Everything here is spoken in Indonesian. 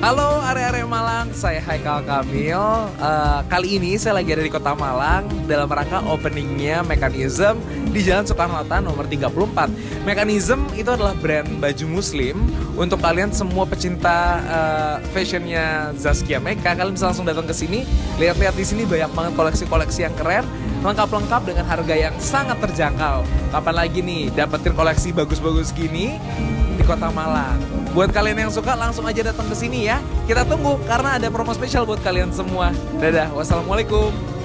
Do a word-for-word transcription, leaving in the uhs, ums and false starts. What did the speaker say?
Halo area-area Malang, saya Haikal Kamil. Uh, kali ini saya lagi ada di Kota Malang dalam rangka openingnya Mekanism di Jalan Soekarno-Hatta nomor tiga puluh empat. Mekanism itu adalah brand baju muslim untuk kalian semua pecinta uh, fashionnya Zaskia Meka. Kalian bisa langsung datang ke sini, lihat-lihat di sini banyak banget koleksi-koleksi yang keren, lengkap-lengkap dengan harga yang sangat terjangkau. Kapan lagi nih dapetin koleksi bagus-bagus gini di Kota Malang? Buat kalian yang suka langsung aja datang ke sini ya. Kita tunggu karena ada promo spesial buat kalian semua. Dadah, wassalamualaikum.